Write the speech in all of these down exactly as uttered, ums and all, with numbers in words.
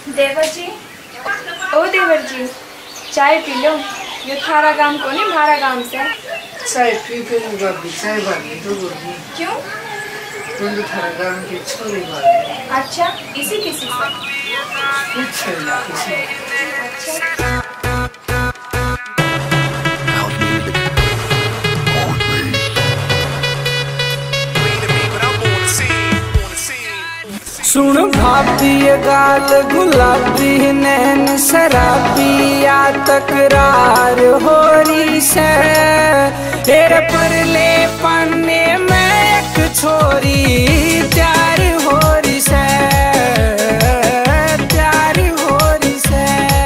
देवर जी, ओ देवर जी, चाय P low. ये थारा गांव को नहीं, भारा गांव से। चाय पी के भाभी, चाय भाभी तो बोली। क्यों? तुम तो थारा गांव की छोरी भाभी। अच्छा, इसी किसी से? कुछ नहीं, किसी। अच्छा। सुन भाभी गाल गुलाबी नैन शराबी या तकरार हो रही से तेरे पर ले पन्ने में एक छोरी प्यार हो रही से प्यार हो रही से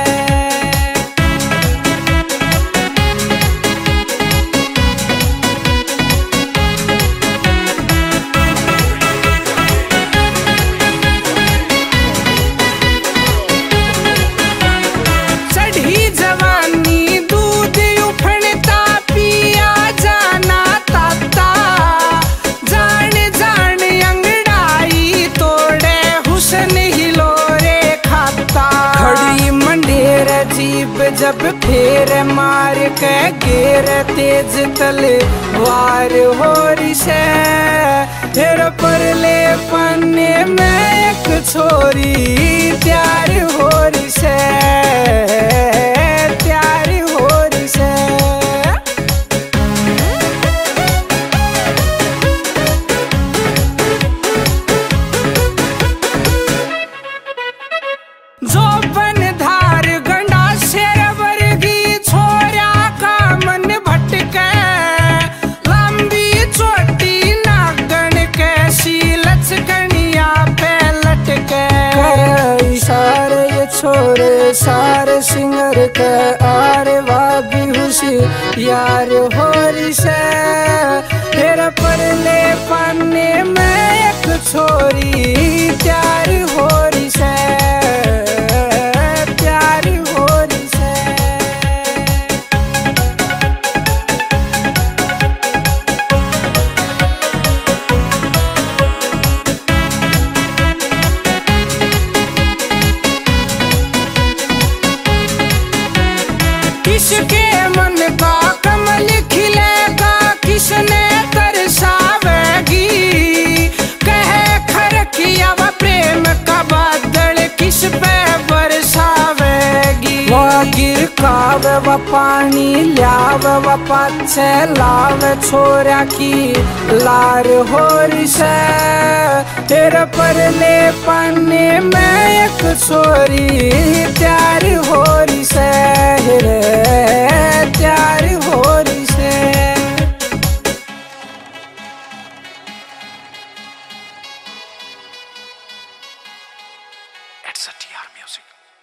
जब फेर मार के गेर तेज तलवार हो रही से तेरे पर ले पन्ने में एक छोरी प्यार हो रही से प्यार हो रही से जो बन धार गंडा शेर वर्गी छोरा का मन भटके लंबी चोटी नागन के शीलच गणिया पे लटके इशारे ये छोरे सारे सिंगर के आरे वाबी हुसी यार हो रही से तेरे पर ले पाने में एक छोरी प्यार हो रही से किसके मन का कमल खिलेगा किसने तरसावेगी कहे खरकिया व प्रेम का बादल किस पे बरसावेगी वो गिर काव व पानी ल्याव व पाछे लाव छोरा की लार हो रही से तेरे पर ले पाने में एक छोरी प्यार हो रही से प्यार हो रही से It's a T R music.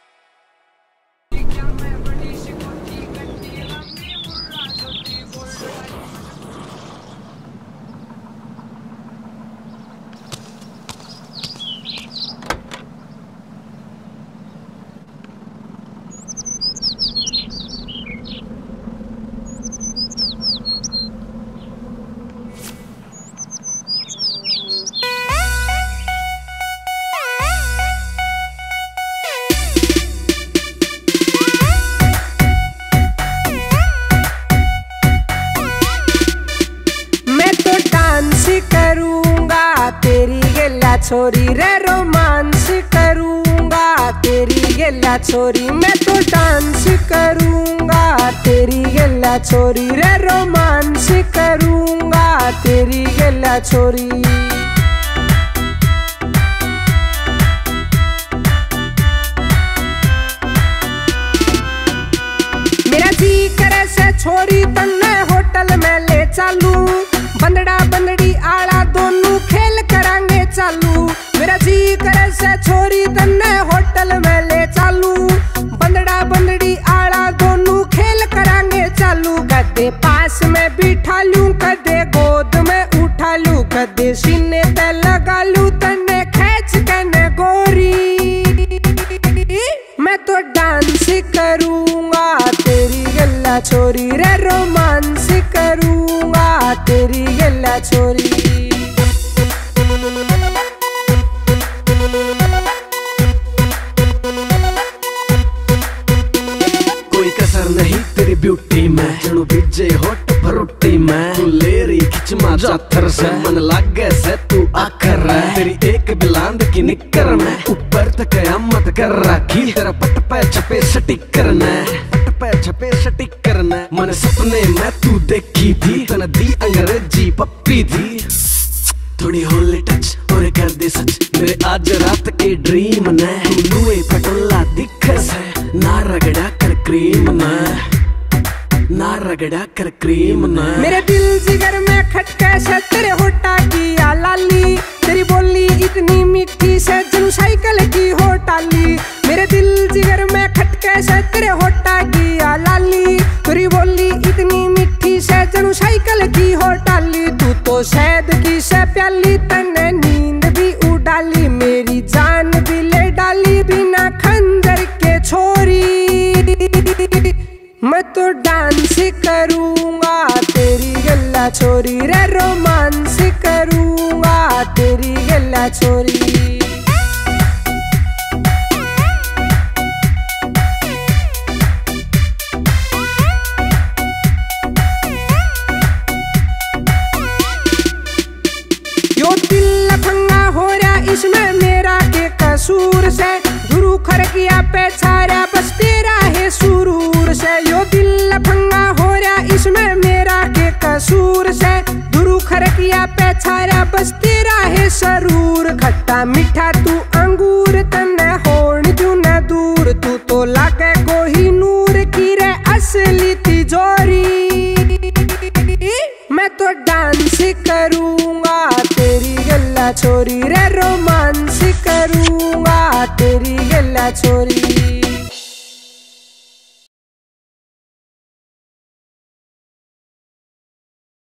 छोरी रे रोमांस करूंगा तेरी गेला छोरी मैं तो डांस करूंगा तेरी गेला छोरी रे रोमांस करूंगा तेरी गेला छोरी मेरा जी करे से छोरी तन्ने होटल में ले चालू बंदड़ा बंदड़ी आला दोनों खेल करांगे चालू मेरा जी करे से छोरी तन्ने होटल में ले चालू बंदड़ा बंदड़ी आला दोनों खेल करांगे चालू कदे पास में बिठा लूं कदे गोद में उठा लूं कदे सीने पे लगा लूं तन्ने खींच कने गोरी मैं तो डांस करूंगा तेरी गल्ला छोरी रे रोमांस करूंगा तेरी गल्ला छोरी जाथर से मन लागे से तू आखर है तेरी एक बिलांद की निकर में ऊपर तक कयामत कर रखी तेरा पट पे छपे स्टिकर ने पट पे छपे स्टिकर ने मन सपने में तू देखी थी तने दी अंग्रेजी पप्पी थी थोड़ी होली टच और कर दे सच मेरे आज रात के ड्रीम ने लुए पटोला दिख से ना रगड़ा कर क्रीम ने ना रगड़ा कर क्रीम ने मेरे दिल जिगर में खटके से तेरे होठा की आ लाली तेरी बोली इतनी मीठी से जनु साइकिल की हो टाली मेरे दिल जिगर में खटके से तेरे होठा की आ लाली तेरी बोली इतनी मीठी से जनु साइकिल की हो टाली तू तो शहद की से प्याली तने नींद भी उडाली मेरी जान भी ले डाली बिना खंजर के छोरी मैं तो डांस करूंगा तेरी गल्ला छोरी रे रोमांस करूंगा तेरी गल्ला छोरी यो दिल लफंगा हो रहा इसमें मेरा के कसूर से धुरु खरकिया पे छाया बस तेरा है सुरूर से यो दिल लफंगा हो रहा इसमें मेरा के कसूर से धुरु खरकिया पे छाया बस तेरा है सरूर खट्टा मीठा तू अंगूर तन्ने होण जू न दूर तू तो लागे कोही नूर की रे असली तिजोरी मैं तो डांस करूंगा तेरी गल्ला छोरी रे रोमांस करूंगा तेरी गल्ला छोरी।